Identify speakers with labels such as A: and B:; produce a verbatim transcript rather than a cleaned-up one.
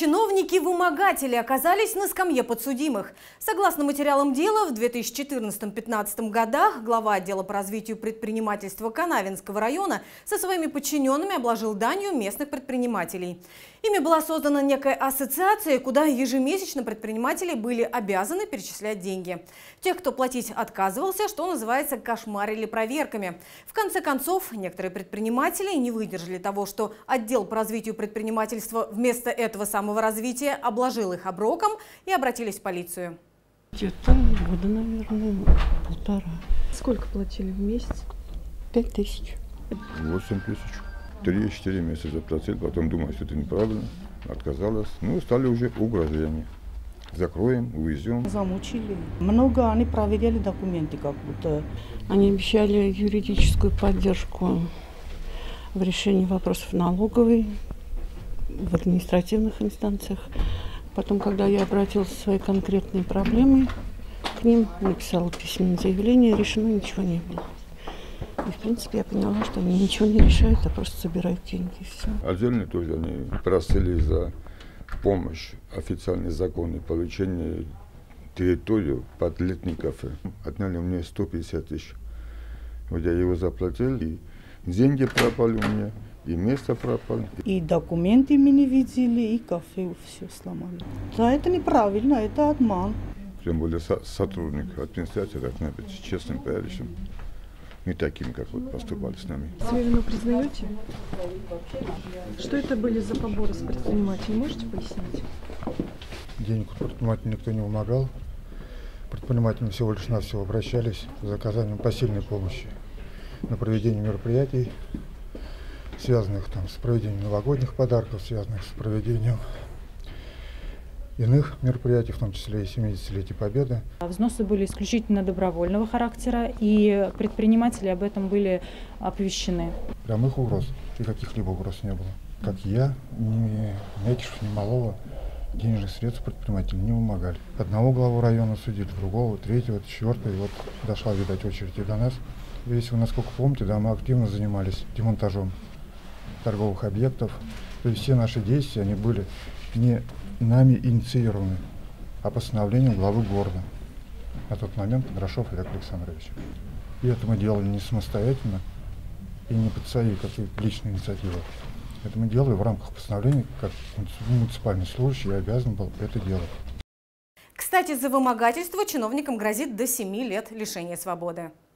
A: Чиновники-вымогатели оказались на скамье подсудимых. Согласно материалам дела, в две тысячи четырнадцатом-пятнадцатом годах глава отдела по развитию предпринимательства Канавинского района со своими подчиненными обложил данью местных предпринимателей. Ими была создана некая ассоциация, куда ежемесячно предприниматели были обязаны перечислять деньги. Тех, кто платить отказывался, что называется, кошмарили проверками. В конце концов, некоторые предприниматели не выдержали того, что отдел по развитию предпринимательства вместо этого самого развития обложил их оброком, и обратились в полицию.
B: Где-то года, наверное, полтора.
C: Сколько платили в месяц?
B: Пять тысяч.
D: Восемь тысяч. Три-четыре месяца заплатил, потом думаю, что это неправильно. Отказалась. Ну, стали уже угрожения. Закроем, увезем.
E: Замучили. Много они проверяли документы как будто.
B: Они обещали юридическую поддержку в решении вопросов налоговой, в административных инстанциях. Потом, когда я обратилась со своей конкретной проблемой к ним, написала письменное заявление, решено ничего не было. И, в принципе, я поняла, что они ничего не решают, а просто собирают деньги и все.
D: Отдельно тоже они просили за помощь, официальные законы, получение территории под летний кафе. Отняли мне сто пятьдесят тысяч. Вот я его заплатил, и деньги пропали у меня, и место пропало.
E: И документы мы не видели, и кафе все сломали. Да, это неправильно, это обман.
D: Тем более со сотрудник администрации должна быть честным, порядочным. Не таким, как вот поступали с нами.
C: Свою вину признаете? Что это были за поборы с предпринимателей? Можете пояснить?
F: Денег у предпринимателя никто не вымогал. Предприниматели всего лишь навсего обращались за оказанием посильной помощи на проведение мероприятий, связанных там, с проведением новогодних подарков, связанных с проведением иных мероприятий, в том числе и семидесятилетия Победы.
G: Взносы были исключительно добровольного характера, и предприниматели об этом были оповещены.
F: Прямых угроз и каких-либо угроз не было. Как я, ни Метишев, ни Малова денежных средств предприниматели не вымогали. Одного главу района судили, другого, третьего, четвертого, и вот дошла, видать, очередь и до нас. Если вы, насколько помните, да, мы активно занимались демонтажом торговых объектов. То есть все наши действия, они были не нами инициированы, а постановлением главы города. На тот момент Грошов Олег Александрович. И это мы делали не самостоятельно и не под своей какой-то личной инициативой. Это мы делали в рамках постановления, как муниципальный служащий, я обязан был это делать.
A: Кстати, за вымогательство чиновникам грозит до семи лет лишения свободы.